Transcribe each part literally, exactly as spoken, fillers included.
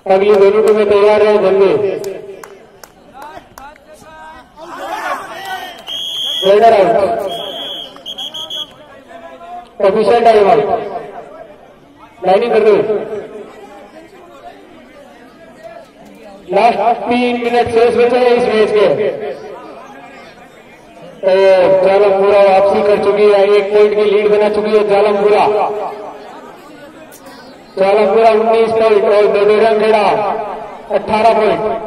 अगली दोनों टीमें तैयार है जल्दी। Raider out, official time out, lining कर दो। लास्ट तीन मिनट शेष बचे हैं इस मैच के। तो जालमपुरा वापसी कर चुकी है, एक पॉइंट की लीड बना चुकी है जालमपुरा। जालमपुरा उन्नीस पॉइंट और ददोरंगखेड़ा अठारह पॉइंट।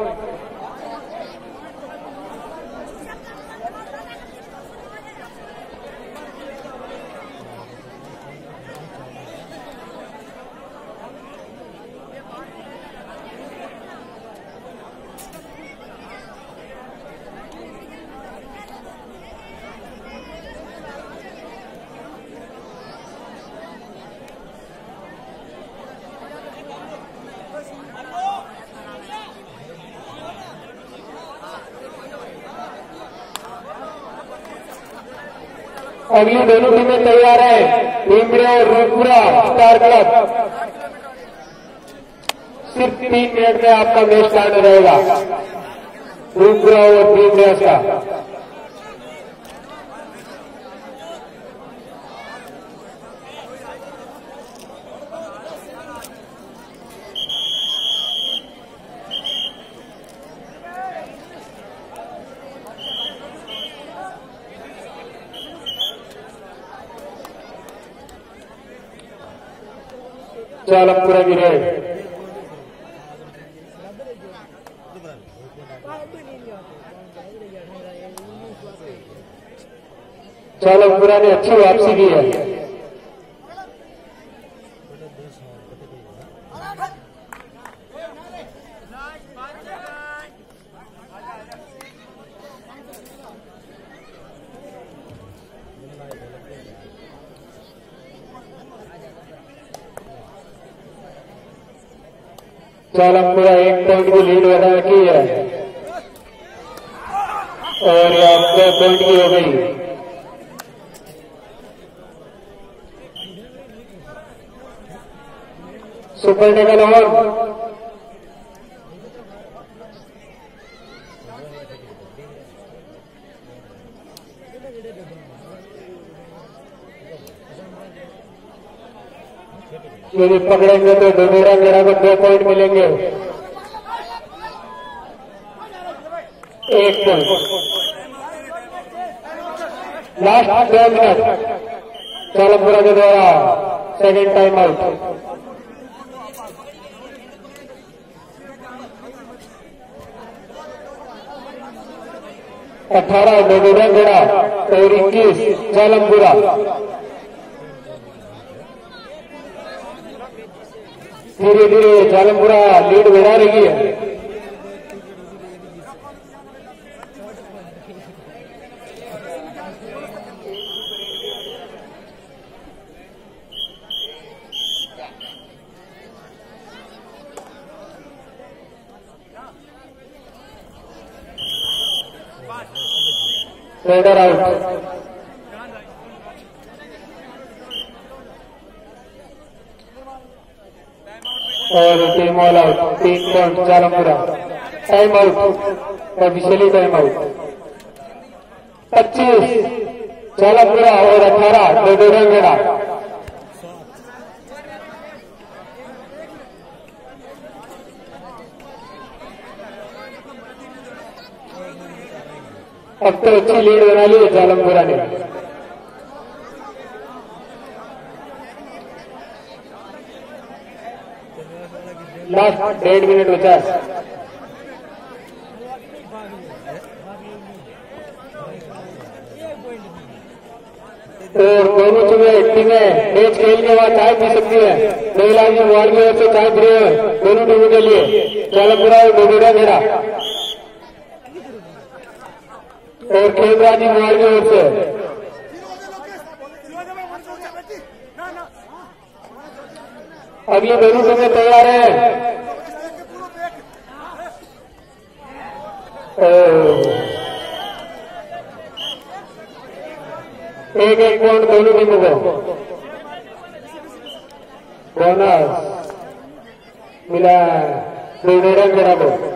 अगली दोनों टीमें तैयार है, भीमरे और रूपपुरा स्टार क्लब। सिर्फ तीन मिनट में आपका मैच स्टार्ट हो जाएगा, रूपपुरा और भीमरे का। जालमपुरा की रेड, जालमपुरा ने अच्छी वापसी की है। जालमपुरा एक पॉइंट की लीड बना की है और यह दो पॉइंट की हो गई। सुपर टेकल ऑन, यदि पकड़ेंगे तो ददोरंगखेड़ा को दो पॉइंट मिलेंगे। एक पॉइंट, लास्ट दो मिनट जालमपुरा के द्वारा सेकेंड टाइम आउट। अठारह ददोरंगखेड़ा और इक्कीस जालमपुरा। धीरे धीरे जालमपुरा लीड बढ़ा रही है। रेडर आउट, और टीम ऑल आउट, तीन point Jalampura. Time out, officially time out. पच्चीस जालमपुरा और अठारह ददोरंगखेड़ा। अब तो अच्छी लीड बना ली है जालमपुरा ने। लास्ट डेढ़ मिनट बचा है और दोनों टीमें टीमें मैच खेल के बाद चाय पी सकती है। महिला की वार्ड की ओर से चाय फ्री है दोनों टीमों के लिए, जालमपुरा और ददोरंगखेड़ा। और खेलराज की वार्ड की ओर से अगली दोनों टीमें तैयार है। एक एक पॉइंट दोनों टीमों को बोनस मिला। दोनों रन बराबर।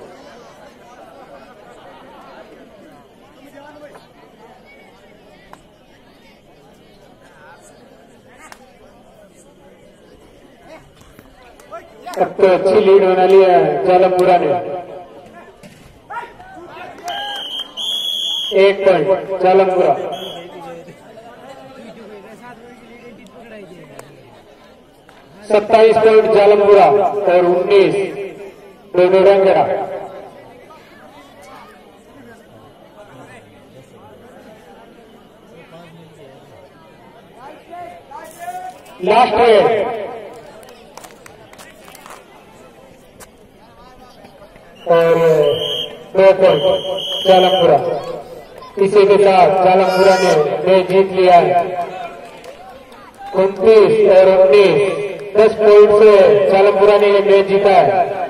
अब तो अच्छी लीड बना लिया जालमपुरा ने। एक पॉइंट जालमपुरा। सत्ताईस पॉइंट जालमपुरा और उन्नीस दोनों रंगड़ा। लास्ट है और दो पॉइंट जालमपुरा। इसी के साथ जालमपुरा ने मैच जीत लिया है। उनतीस और उन्नीस दस पॉइंट से जालमपुरा ने मैच जीता है।